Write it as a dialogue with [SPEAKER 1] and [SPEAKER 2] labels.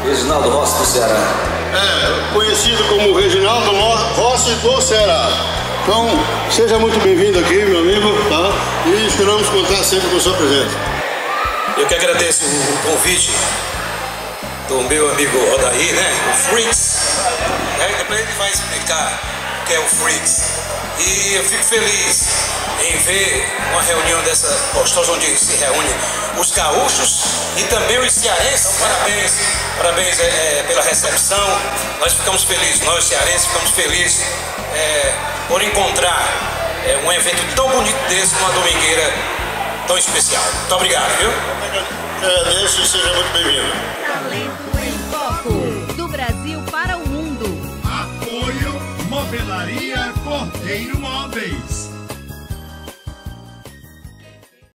[SPEAKER 1] Reginaldo Rossi do Ceará.
[SPEAKER 2] Conhecido como Reginaldo Rossi do Ceará. Então, seja muito bem-vindo aqui, meu amigo, tá? E esperamos contar sempre com a sua presença.
[SPEAKER 3] Eu que agradeço o convite do meu amigo Odair, né? O Freaks. Depois ele vai explicar o que é o Freaks. E eu fico feliz em ver uma reunião dessa gostosa onde se reúnem os gaúchos e também os cearenses. Parabéns pela recepção. Nós ficamos felizes, nós cearenses ficamos felizes por encontrar um evento tão bonito desse numa domingueira tão especial. Muito obrigado, viu?
[SPEAKER 2] Agradeço e seja muito bem-vindo.